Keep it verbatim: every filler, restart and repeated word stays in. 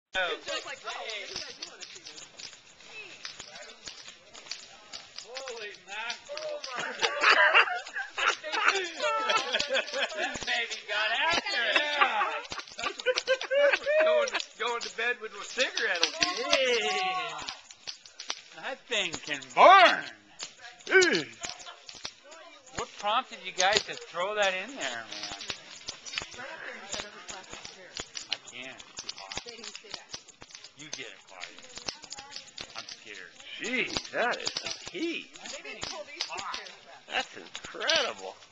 Oh. Just like, oh, maybe I do want to see this. Holy mackerel. Oh my God. That baby got after it. Yeah. That's what, that's what going, going to bed with a cigarette will do. Yeah. That thing can burn. Ew. What prompted you guys to throw that in there, man? I can't. It's too hot. You get it, Claudia. I'm scared. Gee, that is some heat. That's incredible.